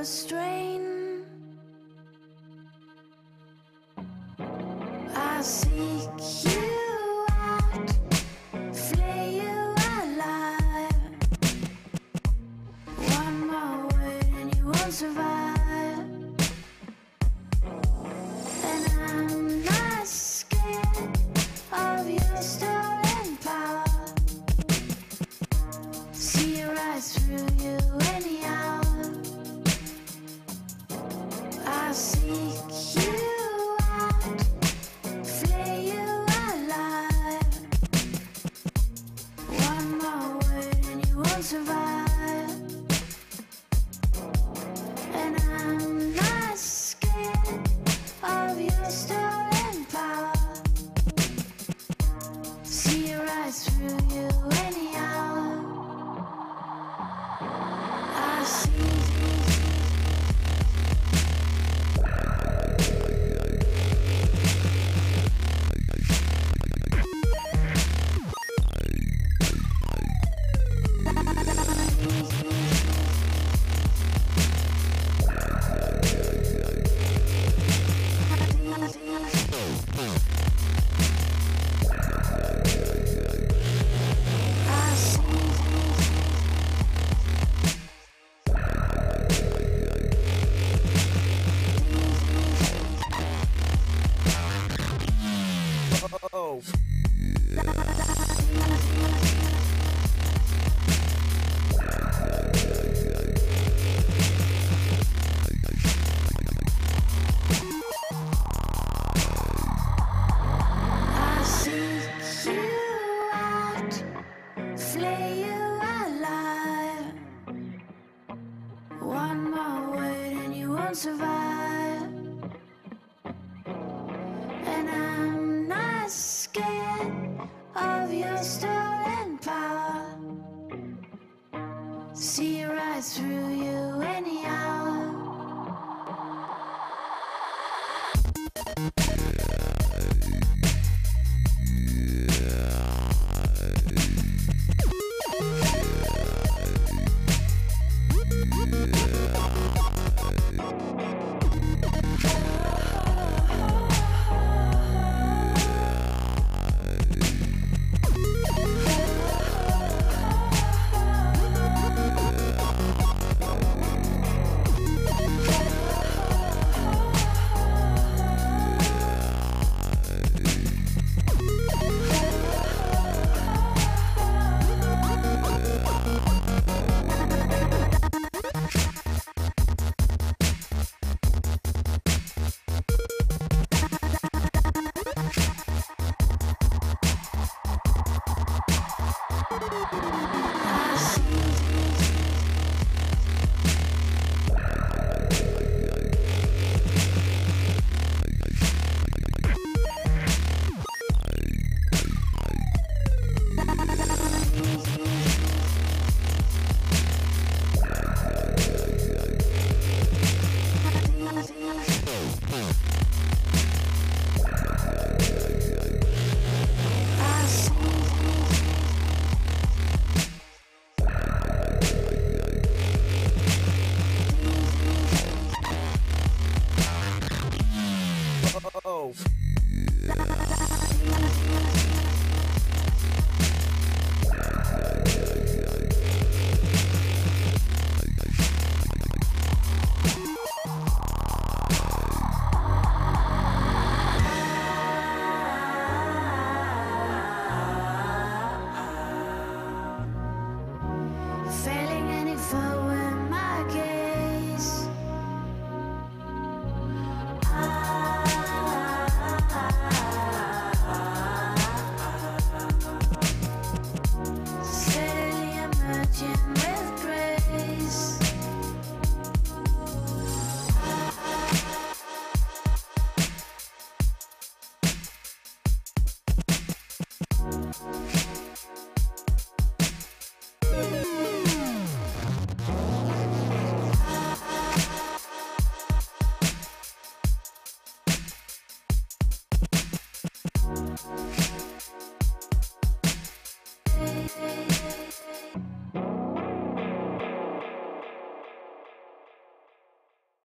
strain. I seek you out, flay you alive. One more word and you won't survive. And I'm not scared of your stolen power. See you rise through you anyhow. I seek you out, flay you alive. One more word and you won't survive. And I'm not scared of your stolen power. See you rise through you anyhow. I see. Survive, and I'm not scared of your stolen power. See you rise through you anyhow.